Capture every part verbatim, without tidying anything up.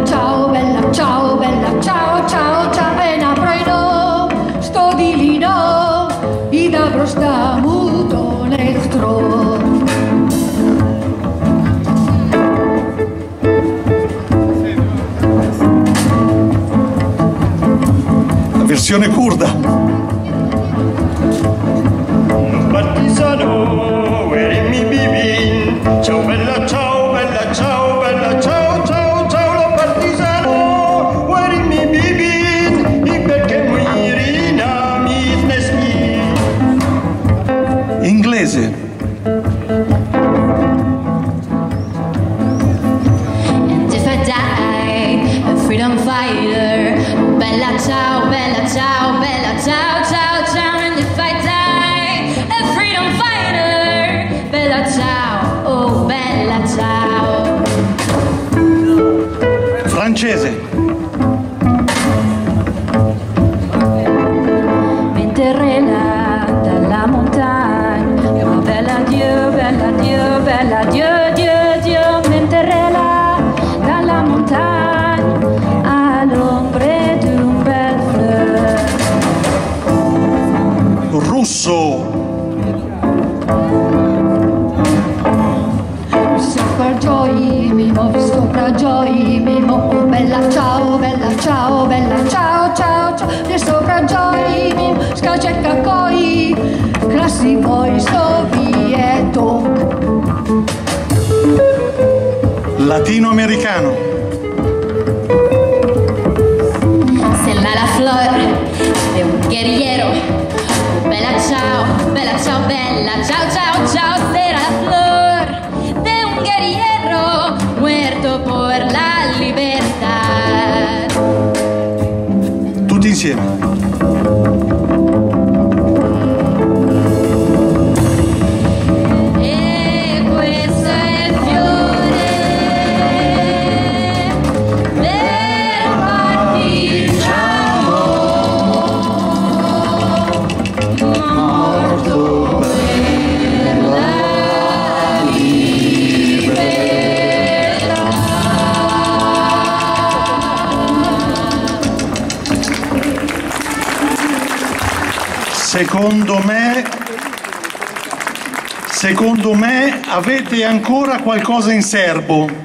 ciao, bella ciao, bella ciao, ciao, ciao, e naprojno, sto di lino, i dobro sta muto nechtro. La versione curda. Partigiano, eri mi bibin, ciao bella ciao, bella ciao, bella ciao, ciao, ciao, lo partigiano, eri mi bibin, i perché muirina mi sneschi. Inglese. And if I die, a freedom fighter, oh, bella ciao, bella ciao, bella ciao, ciao, ciao, and if I die, a freedom fighter, bella ciao, oh, bella ciao. Francese. Venterella dalla montagna, oh, bella Dio, bella Dio, bella Dio, Dio, Dio, venterella dalla montagna, all'ombre d'un bel fleur. Russo. Sopra gioia, mimo, sopra gioia, mimo, oh, bella ciao, bella ciao, bella ciao, ciao, ciao, e sopra gioia, mimo, scacecca coi, classi voi sovieto. Latinoamericano. Selma la flor de un guerriero, oh, bella ciao, bella ciao, bella ciao, ciao, ciao, será la flor de un guerriero muerto por la libertad. Tutti insieme. E questo è il fiore del partigiano morto per la libertà. Secondo me, secondo me avete ancora qualcosa in serbo.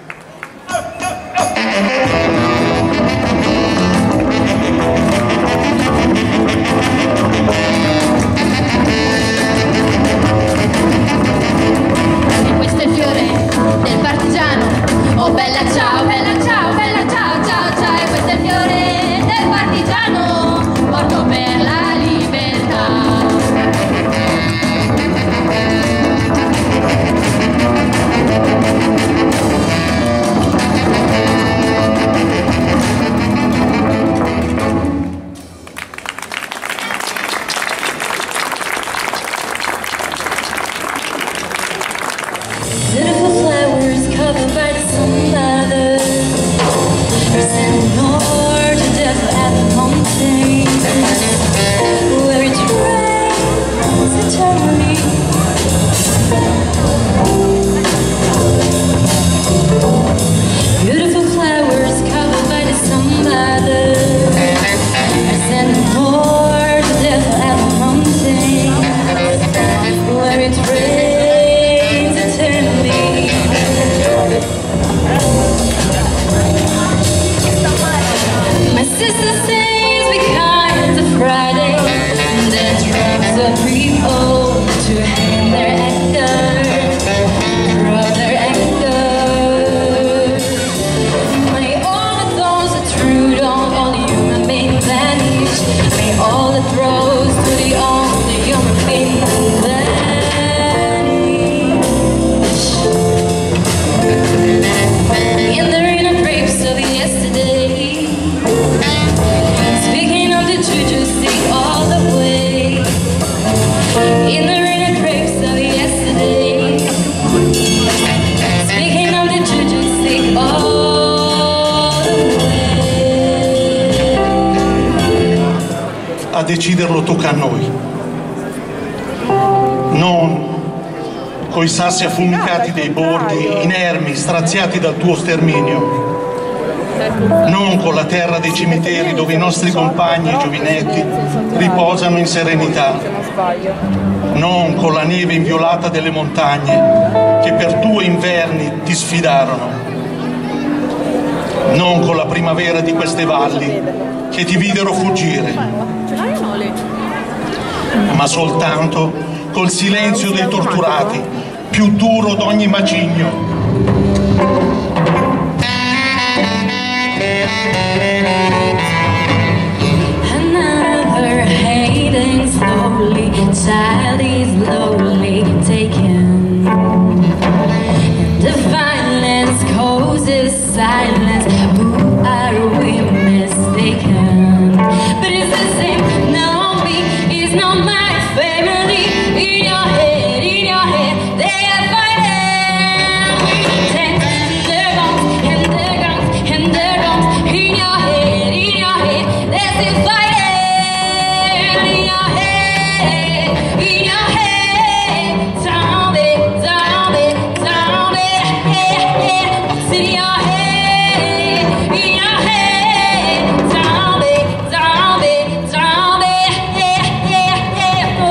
E questo è il fiore del partigiano, oh bella ciao, bella ciao, bella ciao, ciao, ciao, e questo è il fiore del partigiano morto per la libertà. Beautiful flowers covered by the sunlight are sending north to death at the mountain where it rains eternally. Beautiful flowers covered by the sunlight are sending north to death at the mountain where it rains eternally. My sister says because of Friday that drives the people to hang their anchor, drop their anchor. May all the thorns that true on all human beings vanish. May all the throws to the only human being vanish. In the rain and drapes of yesterday, speaking of the truth, just see all the way. In the rain and drapes of yesterday, speaking of the truth, just see all the way. A deciderlo tocca a noi. Non coi sassi affumicati dei borghi inermi straziati dal tuo sterminio. non con la terra dei cimiteri dove i nostri compagni e giovinetti riposano in serenità, non con la neve inviolata delle montagne che per due inverni ti sfidarono, non con la primavera di queste valli che ti videro fuggire, ma soltanto col silenzio dei torturati, più duro d'ogni macigno. Another hating slowly, child is slowly taken. The violence causes silence. Who are we mistaken? But it's the same. No, me is not my family. In your head, in your head, they are fighting. Tanks and their guns, and their guns, and their guns. In your head, in your head, they're still fighting. In your head, in your head, zombie, zombie, zombie. What's in your head, in your head, zombie, zombie, zombie. Oh.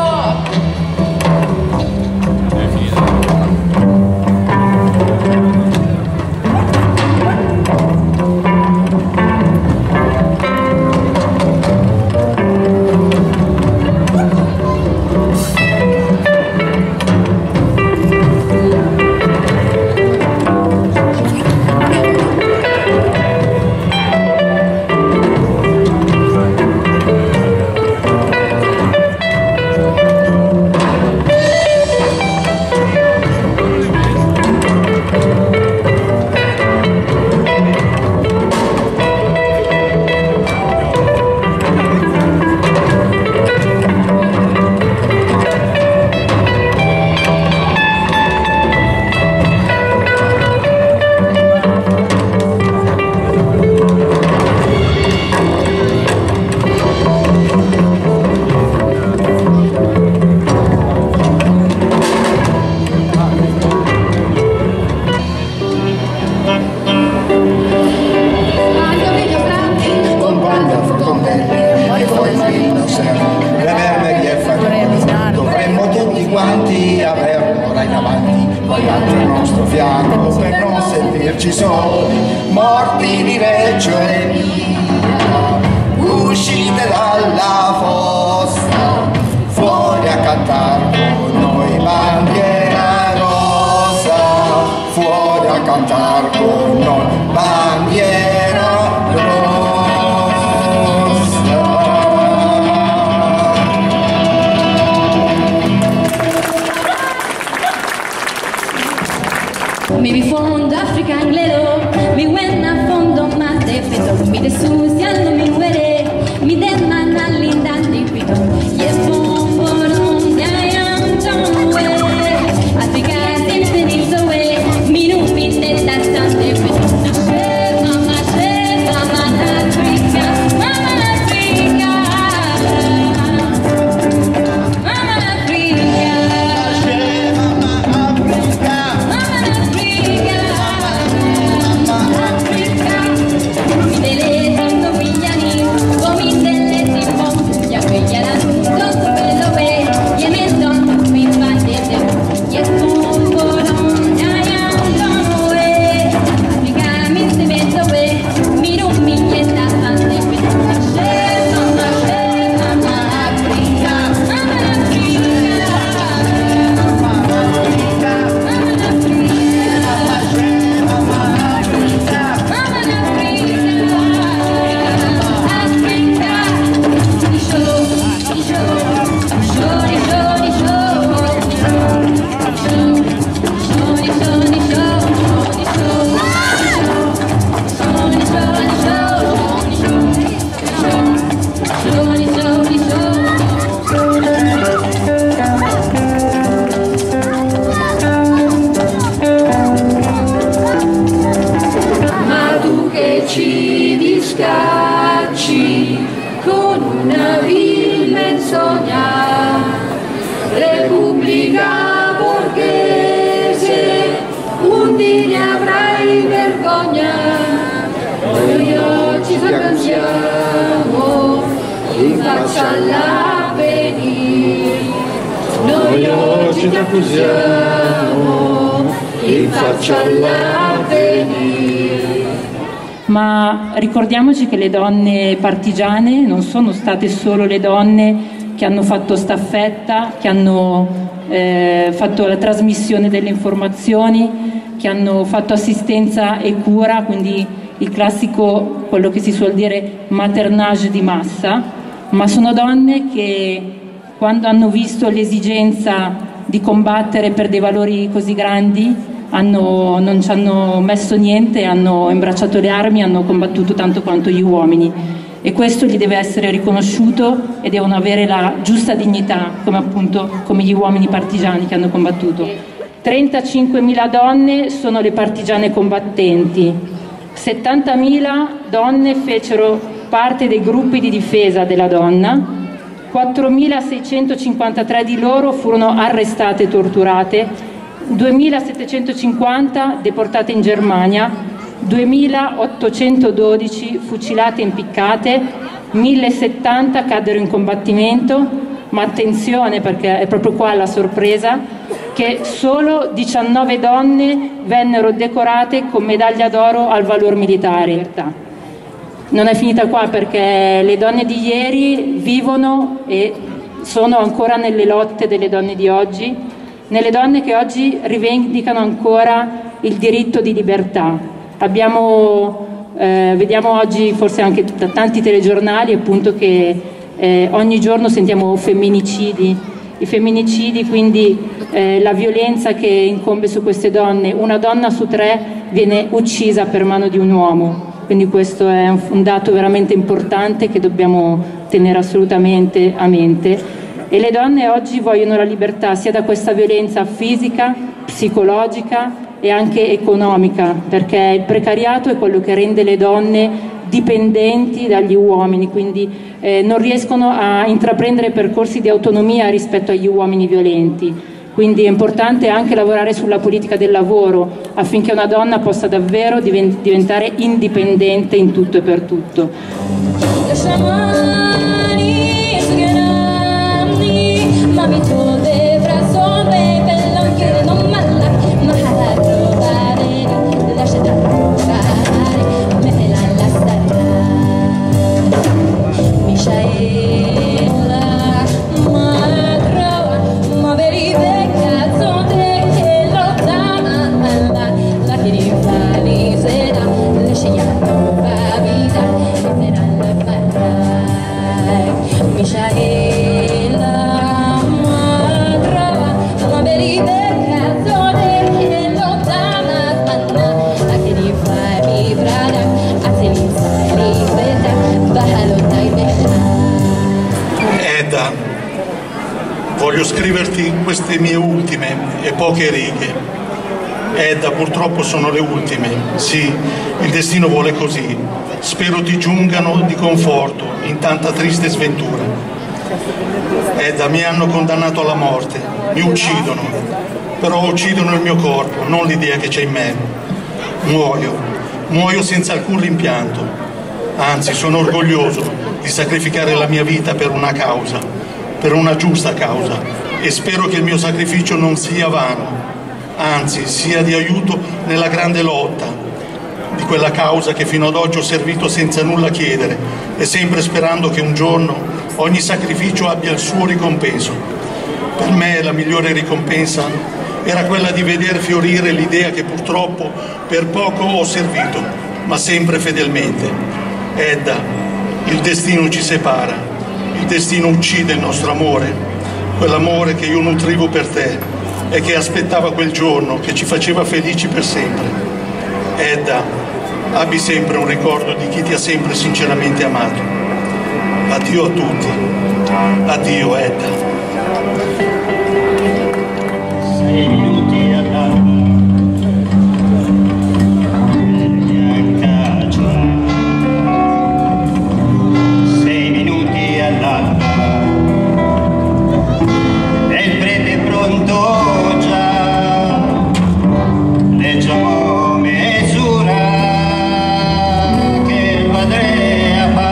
Dovremmo tutti quanti averlo dai davanti, poi al nostro fianco per non sentirci soli, morti di Reggio Emilia, uscite dalla fossa, fuori a cantare con noi bandiera rossa, fuori a cantare con noi bandiera rossa. Mi fondo African lelo, mi wena fondo mate pito, mi de suciando mi were, mi de manalinda di pito, yes bomboron ya yam tonwe, Africa siempre dice we, mi nu mi de tastante pito, mama she, mama Africa, mama Africa, mama Africa. Africa, mi delle tanto pigliani, come delle accusiamo in faccia all'avvenire. Noi oggi ti accusiamo in faccia all'avvenire. Ma ricordiamoci che le donne partigiane non sono state solo le donne che hanno fatto staffetta, che hanno eh, fatto la trasmissione delle informazioni, che hanno fatto assistenza e cura, quindi il classico, quello che si suol dire maternage di massa, ma sono donne che quando hanno visto l'esigenza di combattere per dei valori così grandi hanno, non ci hanno messo niente, hanno imbracciato le armi, hanno combattuto tanto quanto gli uomini, e questo gli deve essere riconosciuto e devono avere la giusta dignità, come appunto come gli uomini partigiani che hanno combattuto. trentacinquemila donne sono le partigiane combattenti, settantamila donne fecero parte dei gruppi di difesa della donna, quattromilaseicentocinquantatré di loro furono arrestate e torturate, duemilasettecentocinquanta deportate in Germania, duemilaottocentododici fucilate e impiccate, millesettanta caddero in combattimento, ma attenzione perché è proprio qua la sorpresa, che solo diciannove donne vennero decorate con medaglia d'oro al valor militare. Non è finita qua, perché le donne di ieri vivono e sono ancora nelle lotte delle donne di oggi, nelle donne che oggi rivendicano ancora il diritto di libertà. Abbiamo, eh, vediamo oggi forse anche da tanti telegiornali appunto che eh, ogni giorno sentiamo femminicidi, i femminicidi, quindi eh, la violenza che incombe su queste donne. Una donna su tre viene uccisa per mano di un uomo, quindi questo è un, un dato veramente importante che dobbiamo tenere assolutamente a mente. E le donne oggi vogliono la libertà sia da questa violenza fisica, psicologica e anche economica, perché il precariato è quello che rende le donne dipendenti dagli uomini, quindi eh, non riescono a intraprendere percorsi di autonomia rispetto agli uomini violenti. Quindi è importante anche lavorare sulla politica del lavoro affinché una donna possa davvero diventare indipendente in tutto e per tutto. Edda, voglio scriverti queste mie ultime e poche righe. Edda, purtroppo sono le ultime, sì, il destino vuole così. Spero ti giungano di conforto in tanta triste sventura. Edda, mi hanno condannato alla morte, mi uccidono, però uccidono il mio corpo, non l'idea che c'è in me. Muoio, muoio senza alcun rimpianto, anzi sono orgoglioso di sacrificare la mia vita per una causa, per una giusta causa, e spero che il mio sacrificio non sia vano, anzi sia di aiuto nella grande lotta di quella causa che fino ad oggi ho servito senza nulla chiedere e sempre sperando che un giorno ogni sacrificio abbia il suo ricompenso. Per me la migliore ricompensa era quella di veder fiorire l'idea che purtroppo per poco ho servito, ma sempre fedelmente. Edda, il destino ci separa, il destino uccide il nostro amore, quell'amore che io nutrivo per te e che aspettava quel giorno che ci faceva felici per sempre. Edda, abbi sempre un ricordo di chi ti ha sempre sinceramente amato. Addio a tutti, addio Edda. Sei minuti all'alba, sei minuti all'alba, e il prete è pronto già, leggiamo misura che il padre ha fatto.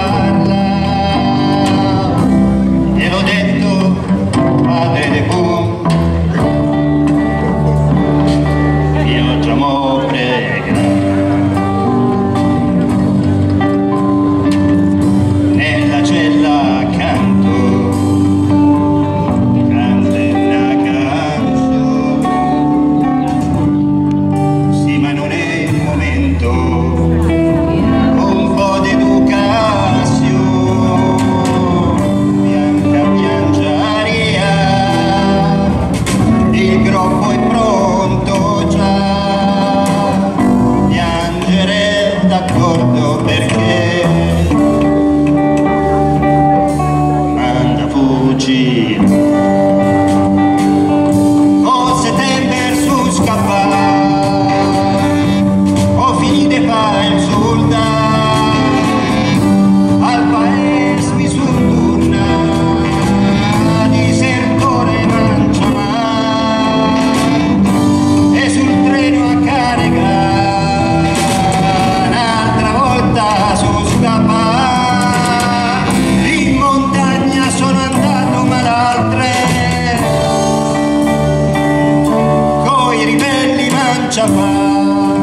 comincia qua.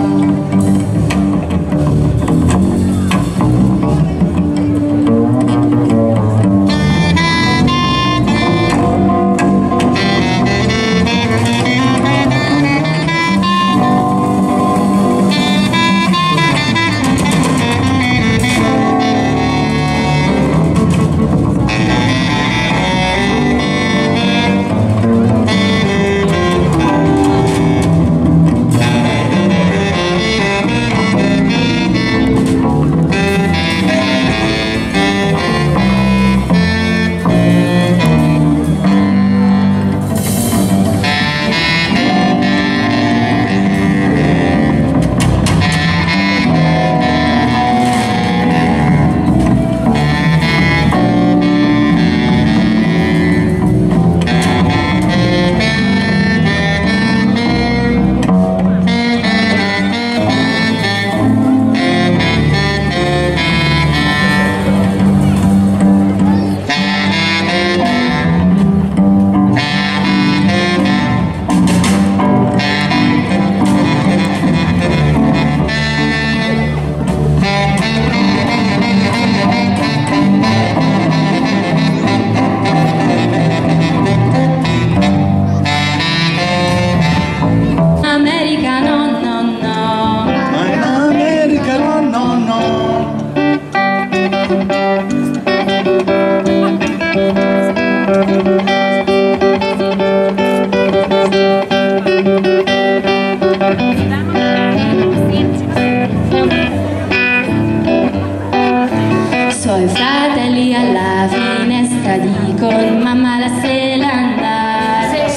Suoi fratelli alla finestra dicono mamma la se la andare.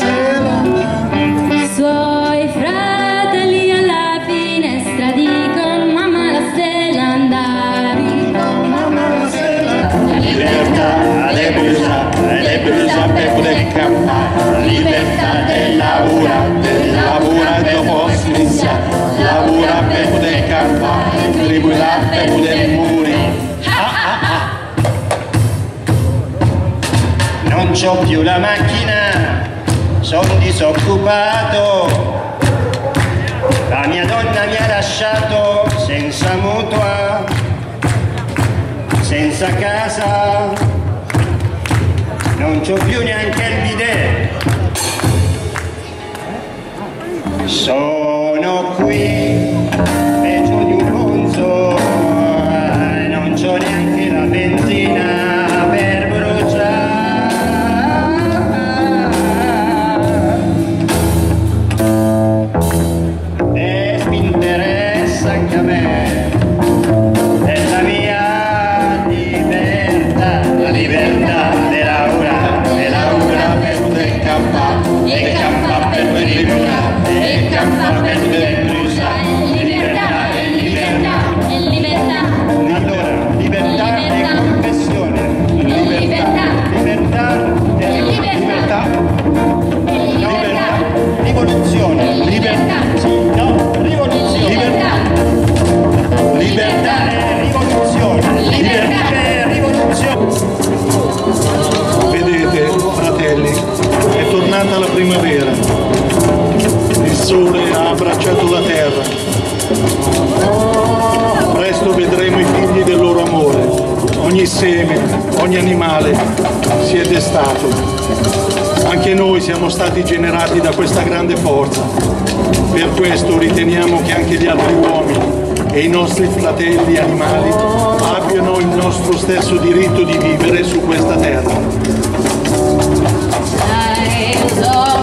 Suoi fratelli alla finestra dicono mamma la se la andare. La libertà è brucia, è brucia per poter campare. La libertà del lavoro, del lavoro dopo strizia. Lavora per poter campare, tribulare per poter morire. Non c'ho più la macchina, sono disoccupato. La mia donna mi ha lasciato senza mutua, senza casa. Non c'ho più neanche il bidet. Sono qui, peggio di un bonzo, non c'ho neanche la benzina per bruciare. E mi interessa anche a me, è la mia libertà, la libertà di lavorare, di lavorare per poter campare, e campare per poter liberare, e campare per poter bruciare. Libertà, è libertà, è libertà. Allora, libertà e confessione. Libertà, libertà e libertà. Libertà, rivoluzione. Libertà, sì, no, rivoluzione. Libertà, libertà e rivoluzione. Libertà e rivoluzione. Vedete, fratelli, è tornata la primavera. Il sole ha abbracciato la terra. Presto vedremo i figli del loro amore. Ogni seme, ogni animale si è destato. Anche noi siamo stati generati da questa grande forza. Per questo riteniamo che anche gli altri uomini e i nostri fratelli animali abbiano il nostro stesso diritto di vivere su questa terra. I